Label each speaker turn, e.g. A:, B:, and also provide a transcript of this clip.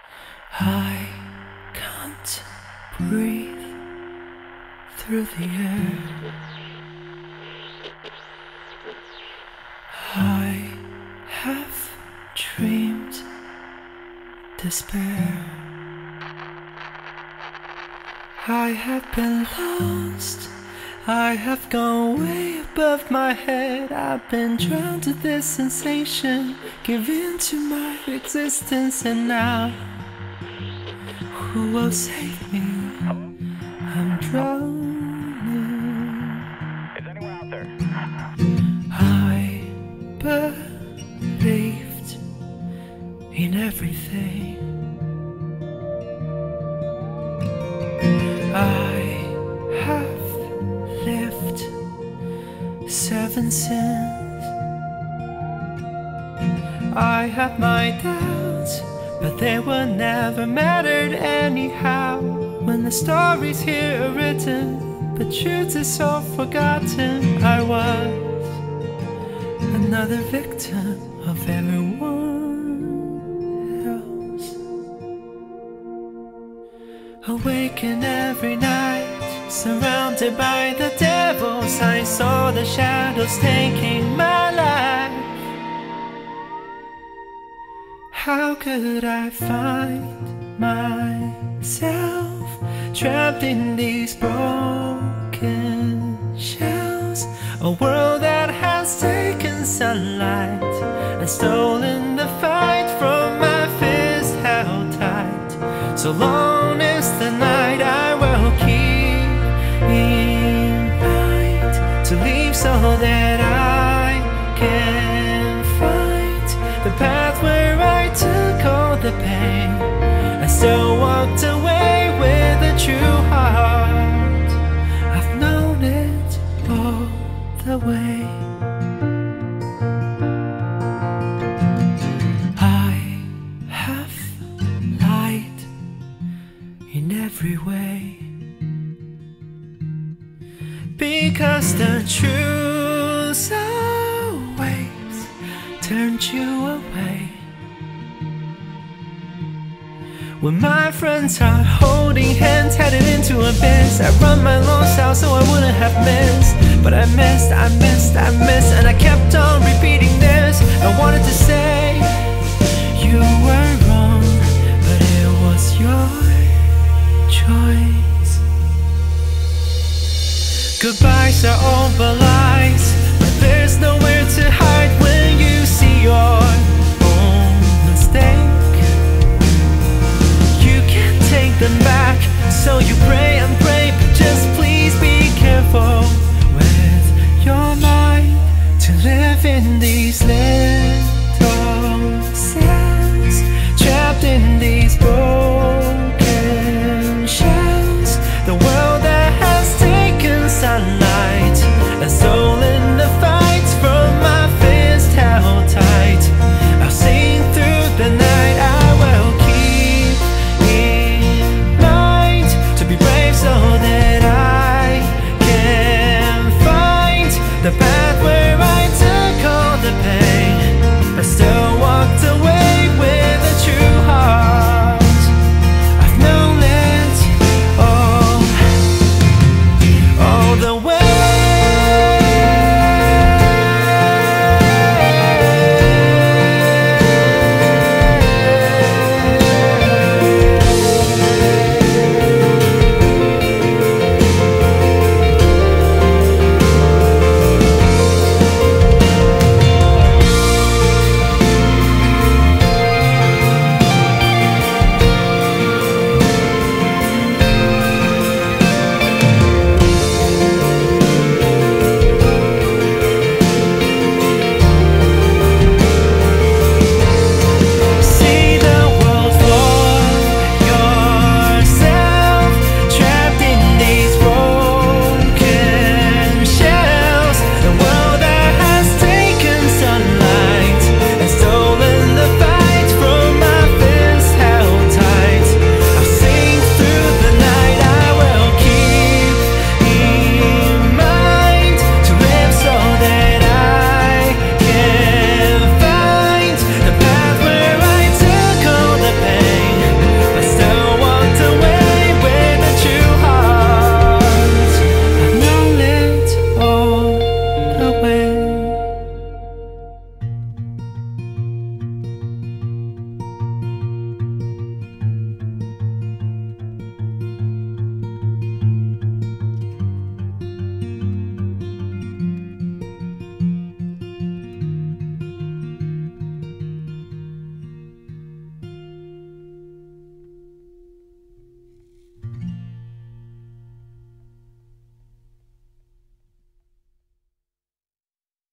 A: I can't breathe through the air. I have dreamed despair. I have been lost. I have gone way above my head. I've been drowned to this sensation, given to my existence, and now who will save me? I'm drowning.
B: Is anyone out there?
A: I believed in everything. I have lived 7 sins. I have my doubts, but they were never mattered anyhow. When the stories here are written, but truth is so forgotten. I was another victim of everyone else. Awaken every night, surrounded by the devils. I saw the shadows taking my life. How could I find myself trapped in these broken shells? A world that has taken sunlight and stolen the fight from my fist held tight. So long is the night I will keep in mind, to leave so that I can find the path where I took all the pain. I still walked away with a true heart. I've known it all the way. I have lied in every way, because the truth always turned you away. When my friends are holding hands, headed into abyss, I run my lost out so I wouldn't have missed. But I missed, and I kept on repeating this. I wanted to say you were wrong, but it was your choice. Goodbyes are all but